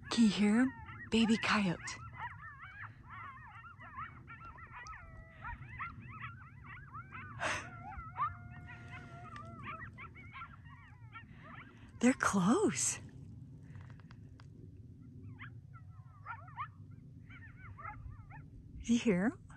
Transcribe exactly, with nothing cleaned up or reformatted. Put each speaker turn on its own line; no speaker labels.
Can you hear him? Baby coyote. They're close. Do you hear him?